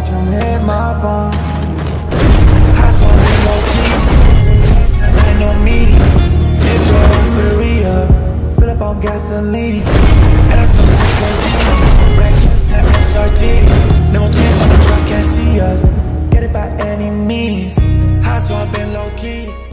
watch him hit my phone. I saw him low key, I know me. Hit road for the re-up, fill up on gasoline.